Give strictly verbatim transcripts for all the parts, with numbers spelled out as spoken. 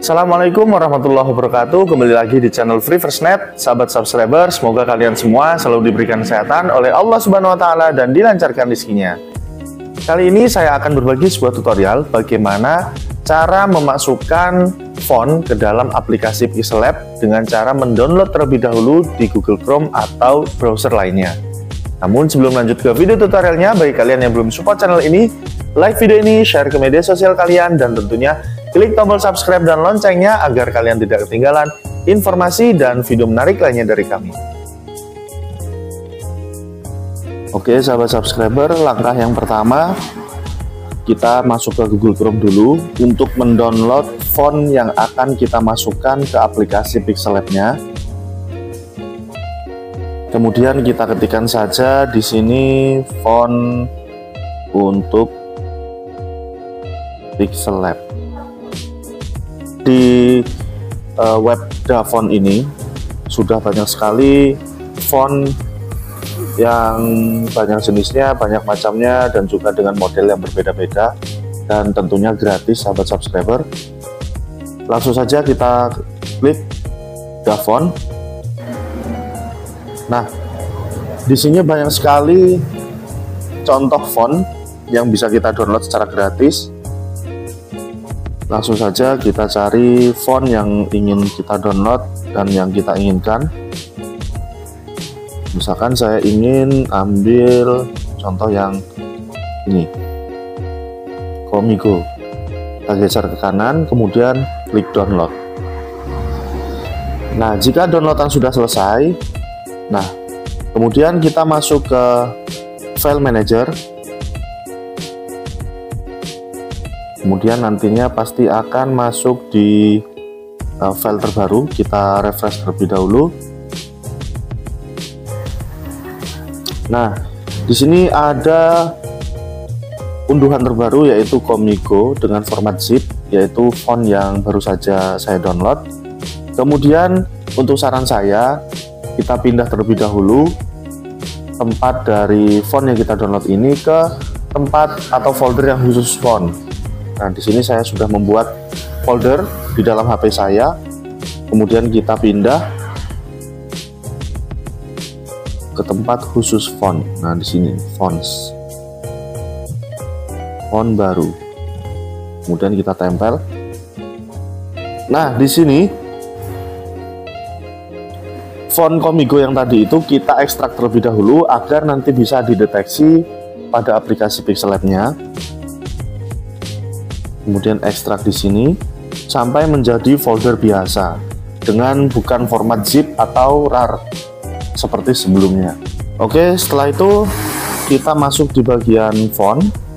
Assalamualaikum warahmatullahi wabarakatuh. Kembali lagi di channel Free First Net. Sahabat subscriber, semoga kalian semua selalu diberikan kesehatan oleh Allah Subhanahu wa taala dan dilancarkan rezekinya. Kali ini saya akan berbagi sebuah tutorial bagaimana cara memasukkan font ke dalam aplikasi Pixel Lab dengan cara mendownload terlebih dahulu di Google Chrome atau browser lainnya. Namun sebelum lanjut ke video tutorialnya, bagi kalian yang belum support channel ini, like video ini, share ke media sosial kalian, dan tentunya klik tombol subscribe dan loncengnya agar kalian tidak ketinggalan informasi dan video menarik lainnya dari kami. Oke sahabat subscriber, langkah yang pertama kita masuk ke Google Chrome dulu untuk mendownload font yang akan kita masukkan ke aplikasi Pixel Lab-nya. Kemudian kita ketikkan saja di sini font untuk Pixel Lab. Di uh, web Dafont ini sudah banyak sekali font yang banyak jenisnya, banyak macamnya, dan juga dengan model yang berbeda-beda, dan tentunya gratis sahabat subscriber. Langsung saja kita klik Dafont. Nah, di sini banyak sekali contoh font yang bisa kita download secara gratis. Langsung saja kita cari font yang ingin kita download dan yang kita inginkan. Misalkan saya ingin ambil contoh yang ini, Komigo. Kita geser ke kanan, kemudian klik download. Nah, jika downloadan sudah selesai, nah kemudian kita masuk ke file manager. Kemudian nantinya pasti akan masuk di uh, file terbaru. Kita refresh terlebih dahulu. Nah, di sini ada unduhan terbaru yaitu Komigo dengan format zip, yaitu font yang baru saja saya download. Kemudian untuk saran saya, kita pindah terlebih dahulu tempat dari font yang kita download ini ke tempat atau folder yang khusus font. Nah, di sini saya sudah membuat folder di dalam H P saya. Kemudian kita pindah ke tempat khusus font. Nah, di sini fonts, font baru. Kemudian kita tempel. Nah, di sini font Komigo yang tadi itu kita ekstrak terlebih dahulu agar nanti bisa dideteksi pada aplikasi Pixel Lab-nya. Kemudian ekstrak di sini sampai menjadi folder biasa dengan bukan format zip atau rar seperti sebelumnya. Oke, setelah itu kita masuk di bagian font.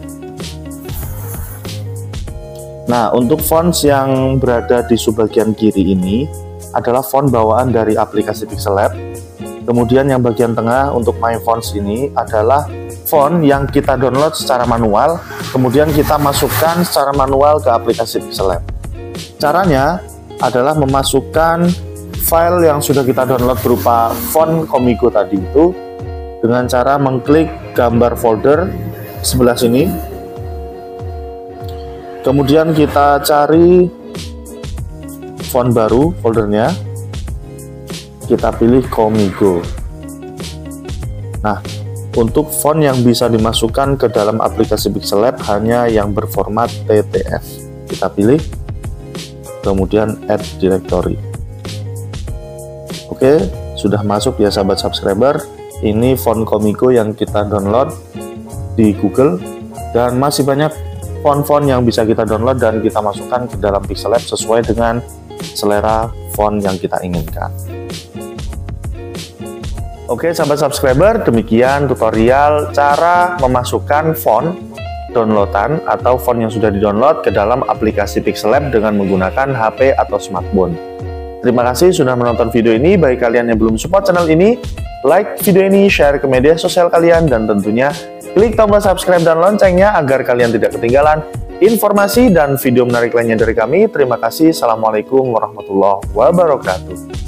Nah, untuk fonts yang berada di subbagian kiri ini adalah font bawaan dari aplikasi Pixel Lab. Kemudian yang bagian tengah untuk My Fonts ini adalah font yang kita download secara manual, kemudian kita masukkan secara manual ke aplikasi Pixel Lab. Caranya adalah memasukkan file yang sudah kita download berupa font Komigo tadi itu dengan cara mengklik gambar folder sebelah sini. Kemudian kita cari font baru foldernya, kita pilih Komigo. Nah, untuk font yang bisa dimasukkan ke dalam aplikasi Pixel Lab hanya yang berformat T T F. Kita pilih, kemudian add directory. Oke, sudah masuk ya sahabat subscriber. Ini font Komigo yang kita download di Google, dan masih banyak font-font yang bisa kita download dan kita masukkan ke dalam Pixel Lab sesuai dengan selera font yang kita inginkan. Oke sahabat subscriber, demikian tutorial cara memasukkan font downloadan atau font yang sudah di-download ke dalam aplikasi Pixel Lab dengan menggunakan H P atau smartphone. Terima kasih sudah menonton video ini. Bagi kalian yang belum support channel ini, like video ini, share ke media sosial kalian, dan tentunya klik tombol subscribe dan loncengnya agar kalian tidak ketinggalan informasi dan video menarik lainnya dari kami. Terima kasih. Assalamualaikum warahmatullahi wabarakatuh.